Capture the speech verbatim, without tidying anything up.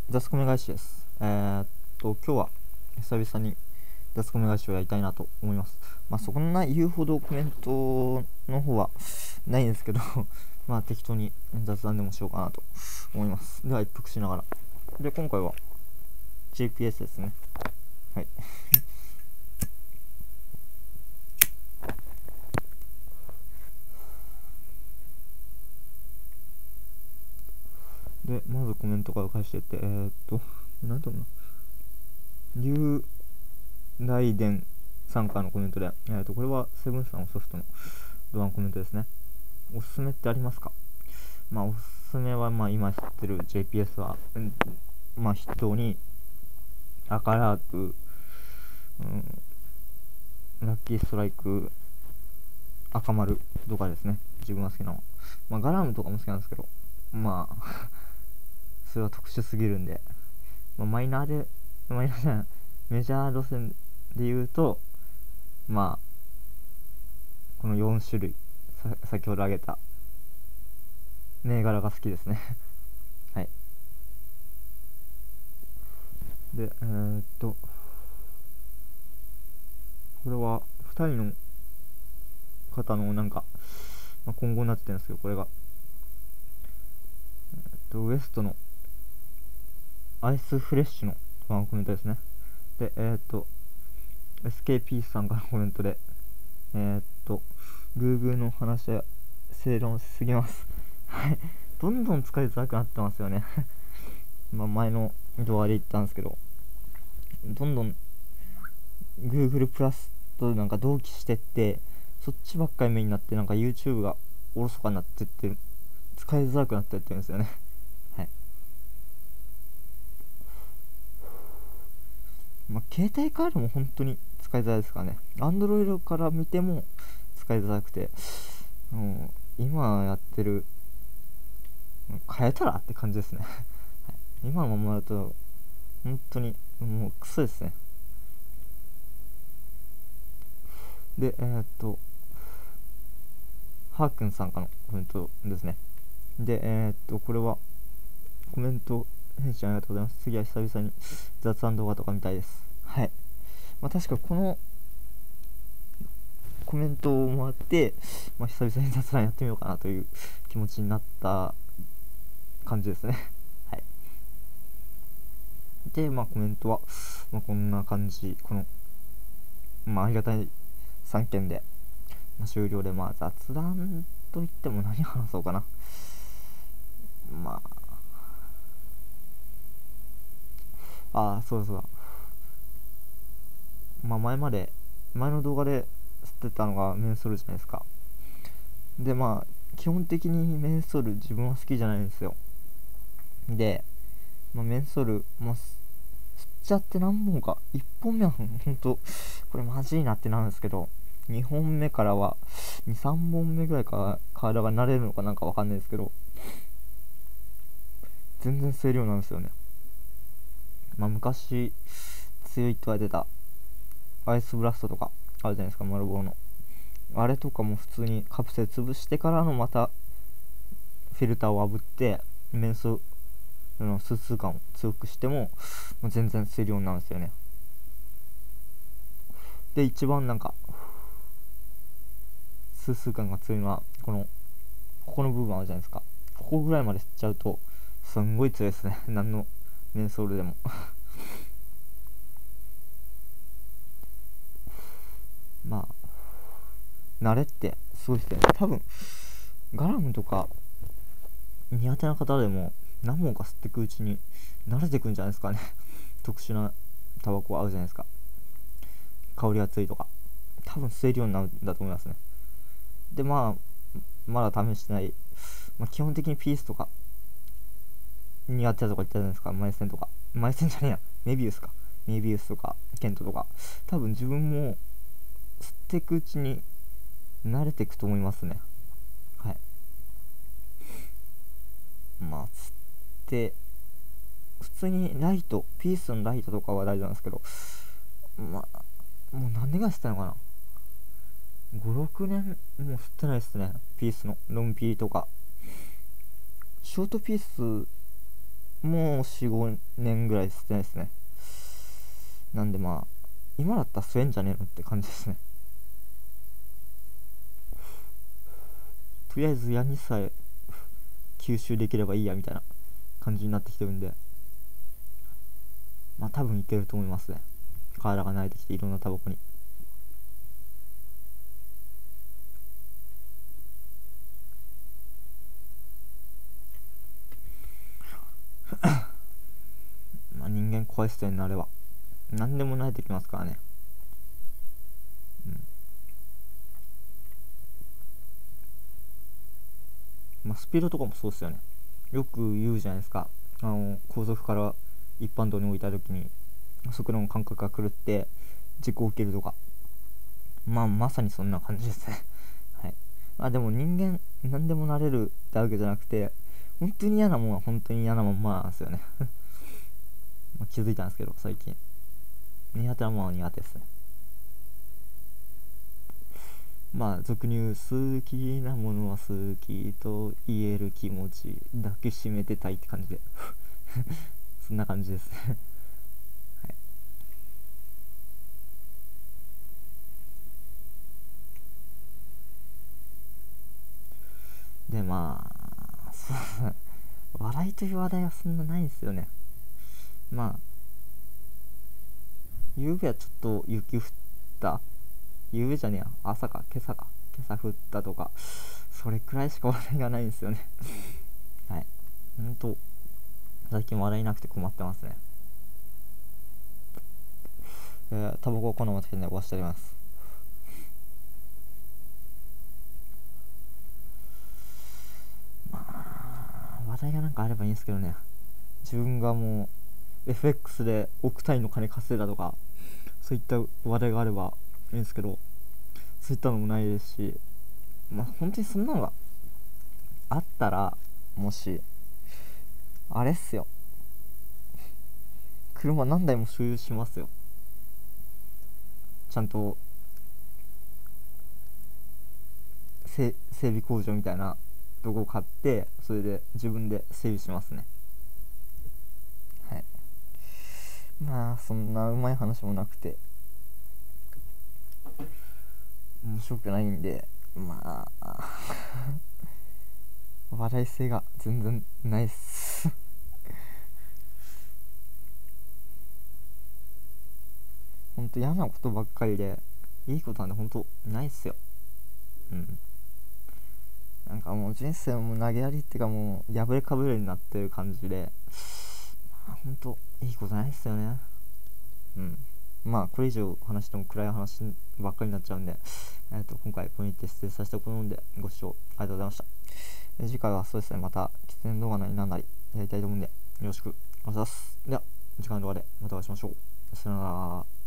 雑コメ返しです。えー、っと、今日は久々に雑コメ返しをやりたいなと思います。まあ、そんな言うほどコメントの方はないんですけど、まあ、適当に雑談でもしようかなと思います。では、一服しながら。で、今回は ジェイピーエス ですね。はい。で、まずコメントから返してって、えー、っと、なんだろうな。龍大伝さんからのコメントで、えー、っと、これはセブンさんのソフトのドアのコメントですね。おすすめってありますか？まあ、おすすめは、まあ、今知ってる ジェイピーエス は、うん、まあ、筆頭に、赤ラーク、うん、ラッキーストライク、赤丸とかですね。自分が好きなの。まあ、ガラムとかも好きなんですけど、まあ、それは特殊すぎるんで、まあ、マイナーで、マイナーじゃない、メジャー路線で言うと、まあ、このよん種類、さ先ほど挙げた銘柄が好きですね。はい。で、えー、っと、これはふたりの方のなんか、まあ、今後になってるんですけど、これが、えっと、ウエストのアイスフレッシュの、まあ、コメントですね。で、えー、っと、エスケーピー さんからのコメントで、えー、っと、Google の話は正論しすぎます。はい。どんどん使いづらくなってますよね。まあ前の動画で言ったんですけど、どんどん Google プラスとなんか同期してって、そっちばっかりメインになって、なんか YouTube がおろそかになってってる、使いづらくなってってるんですよね。はい。まあ、携帯からも本当に使いづらいですからね。Android から見ても使いづらくて、うん、今やってる、変えたらって感じですね。はい、今のままだと、本当にもうクソですね。で、えー、っと、ハーくんさんからのコメントですね。で、えー、っと、これはコメント返信ありがとうございます。次は久々に雑談動画とか見たいです。はい。まあ、確かこのコメントをもらって、まあ、久々に雑談やってみようかなという気持ちになった感じですね。はい。で、まあコメントは、まあ、こんな感じ、この、まあありがたいさんけんで、まあ、終了で、まあ雑談といっても何話そうかな。まあ、ああ、そうそう。まあ前まで、前の動画で吸ってたのがメンソールじゃないですか。で、まあ、基本的にメンソール自分は好きじゃないんですよ。で、まあ、メンソール、まあ、吸っちゃって何本か、いっぽんめはほんと、これマジいなってなるんですけど、にほんめからは、に、さんぼんめぐらいから体が慣れるのかなんかわかんないですけど、全然吸えるようなんですよね。まあ昔、強いと言われてた、アイスブラストとか、あるじゃないですか、丸棒の。あれとかも普通にカプセル潰してからのまた、フィルターを炙って、メンソのスースー感を強くしても、もう全然吸えるようになるんですよね。で、一番なんか、スースー感が強いのは、この、ここの部分あるじゃないですか。ここぐらいまで吸っちゃうと、すんごい強いですね。何のメンソールでも。まあ、慣れってすごいですね。多分、ガラムとか苦手な方でも何本か吸っていくうちに慣れてくんじゃないですかね。特殊なタバコあるじゃないですか。香りが強いとか。多分吸えるようになるんだと思いますね。で、まあ、まだ試してない。まあ、基本的にピースとか苦手だとか言ったじゃないですか。マイセンとか。マイセンじゃねえや。メビウスか。メビウスとか、ケントとか。多分自分も吸っていくうちに慣れていくと思いますね。はい。まあ、吸って、普通にライト、ピースのライトとかは大丈夫なんですけど、まあ、もう何年ぐらい吸ったのかな？ ご、ろくねんもう吸ってないですね。ピースの、ロンピーとか。ショートピースもうよん、ごねんぐらい吸ってないですね。なんでまあ今だったら吸えんじゃねえのって感じですね。とりあえず矢にさえ吸収できればいいやみたいな感じになってきてるんで、まあ多分いけると思いますね。体が慣れてきていろんなタバコに。まあ人間怖いっすよね、あれは。何でも慣れてきますからね。うん。まあスピードとかもそうっすよね。よく言うじゃないですか。あの後続から一般道に置いた時に速度の感覚が狂って事故を受けるとか、まあまさにそんな感じですね。はい。まあでも人間何でもなれるってわけじゃなくて、本当に嫌なもんは本当に嫌なまんまなんですよね。まあ気づいたんですけど最近苦手なものは苦手ですね。まあ俗に言う好きなものは好きと言える気持ち抱きしめてたいって感じでそんな感じですね。はい。でまあそう笑いという話題はそんなないんですよね。まあ夕べはちょっと雪降った、夕べじゃねえや朝か今朝か今朝降ったとか、それくらいしか話題がないんですよね。はい。ほんと最近笑いなくて困ってますね。えー、タバコをこのままでおわしております。まあ話題がなんかあればいいんですけどね。自分がもう エフエックス で億単位の金稼いだとか、そういった話題があればいいんですけど、そういったのもないですし、まあ本当にそんなのがあったら、もしあれっすよ、車何台も所有しますよ。ちゃんと整備工場みたいなとこを買って、それで自分で整備しますね。はい。まあそんなうまい話もなくて面白くないんで、まあ笑い性が全然ないっす。ほんと嫌なことばっかりで、いいことなんてほんとないっすよ。うん。なんかもう人生も投げやりっていうか、もう破れかぶれになってる感じで、まあ、ほんといいことないっすよね。うん。まあこれ以上話しても暗い話ばっかりになっちゃうんで、えー、と今回これにて失礼させておくので、ご視聴ありがとうございました。えー次回はそうですね、また喫煙動画なりなんなりやりたいと思うんで、よろしくお願いします。では次回の動画でまたお会いしましょう。さよなら。